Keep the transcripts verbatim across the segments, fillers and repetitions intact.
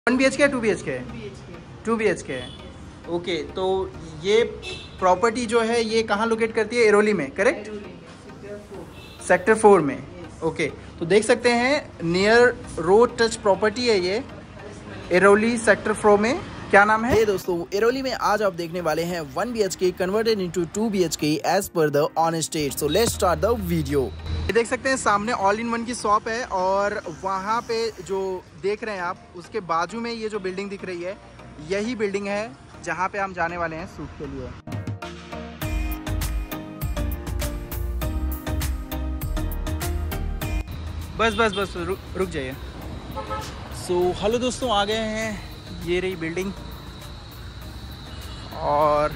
One B H K two B H K two B H K okay. तो ये property जो है ये कहाँ लोकेट करती है? एरोली में, करेक्ट? सेक्टर फोर में। ओके okay, तो देख सकते हैं नियर रोड टच प्रॉपर्टी है ये, एरोली सेक्टर फोर में। क्या नाम है? hey दोस्तों, एरोली में आज आप देखने वाले हैं one B H K converted into two B H K as per the on state. So let's start the video. ये देख सकते हैं सामने ऑल इन वन की शॉप है और वहाँ पे जो देख रहे हैं आप उसके बाजू में ये जो बिल्डिंग दिख रही है यही बिल्डिंग है जहाँ पे हम जाने वाले हैं शूट के लिए। बस बस बस रुक रुक जाइए। सो so, हेलो दोस्तों, आ गए हैं, ये रही बिल्डिंग। और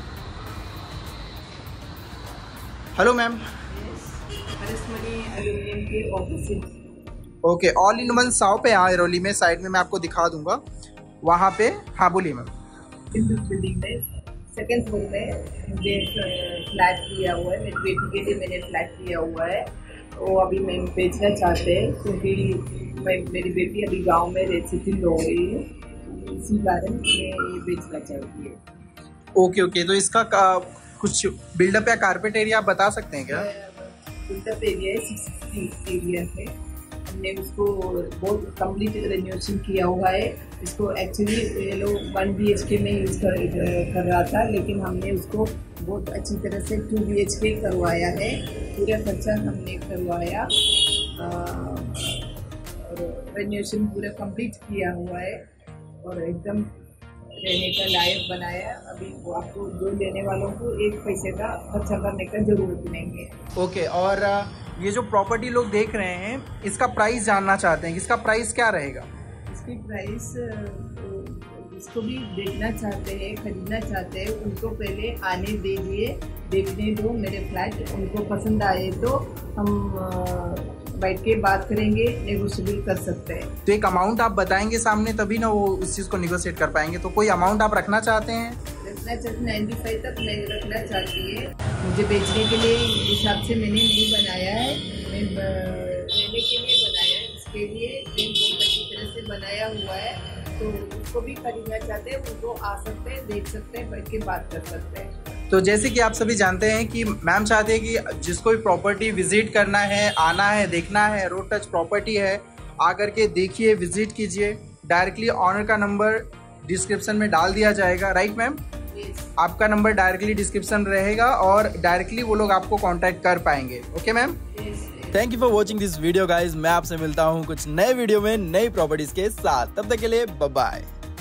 hello ma'am. Okay, all in one shop है यहाँ एरोली में, साइड में मैं आपको दिखा दूंगा वहाँ पे। हाँ बोलिए मैम। बिल्डिंग में सेकेंड फ्लोर में मुझे फ्लैट लिया हुआ है, मेरी बेटी के लिए मैंने फ्लैट लिया हुआ है। वो अभी मैं बेचना चाहते हैं क्योंकि मैं मेरी बेटी अभी गांव में सेटल हो गई है, इसी कारण मैं ये बेचना चाहती है। ओके ओके, तो इसका का, कुछ बिल्डअप या कारपेट एरिया आप बता सकते हैं क्या? बिल्डअप एरिया है, सिक्स एरिया है। हमने उसको बहुत कम्प्लीट रेनोवेशन किया हुआ है। इसको एक्चुअली ये लोग वन बी एच के में यूज़ कर, कर रहा था, लेकिन हमने उसको बहुत अच्छी तरह से टू बी एच के करवाया है। पूरा खर्चा हमने करवाया और रेनोवेशन पूरा कंप्लीट किया हुआ है और एकदम रहने का लायक बनाया। अभी वो आपको जो लेने वालों को एक पैसे का खर्चा करने का जरूरत नहीं है। ओके okay, और ये जो प्रॉपर्टी लोग देख रहे हैं इसका प्राइस जानना चाहते हैं, इसका प्राइस क्या रहेगा? इसकी प्राइस इसको भी देखना चाहते हैं, खरीदना चाहते हैं, उनको पहले आने दीजिए, देखने दो मेरे फ्लैट। उनको पसंद आए तो हम बैठ के बात करेंगे, नेगोशिएबल कर सकते हैं। तो एक अमाउंट आप बताएंगे सामने, तभी ना वो उस चीज़ को नेगोशिएट कर पाएंगे। तो कोई अमाउंट आप रखना चाहते हैं? रखना चाहते नाइन्टी फाइव तक मैं रखना चाहती है। मुझे बेचने के लिए हिसाब से मैंने नहीं बनाया है, मैं रहने के लिए बनाया है। इसके लिए बहुत अच्छी तरह से बनाया हुआ है, तो उसको भी खरीदना चाहते हैं, उनको आ सकते हैं, देख सकते हैं, बैठ के बात कर सकते हैं। तो जैसे कि आप सभी जानते हैं कि मैम चाहते हैं कि जिसको भी प्रॉपर्टी विजिट करना है, आना है, देखना है, रोड टच प्रॉपर्टी है, आकर के देखिए, विजिट कीजिए। डायरेक्टली ऑनर का नंबर डिस्क्रिप्शन में डाल दिया जाएगा, राइट मैम? आपका नंबर डायरेक्टली डिस्क्रिप्शन रहेगा और डायरेक्टली वो लोग आपको कांटेक्ट कर पाएंगे। Okay ma'am, thank you for watching this video guys. मैं आपसे मिलता हूँ कुछ नए वीडियो में नई प्रॉपर्टीज के साथ, तब तक के लिए बाय बाय।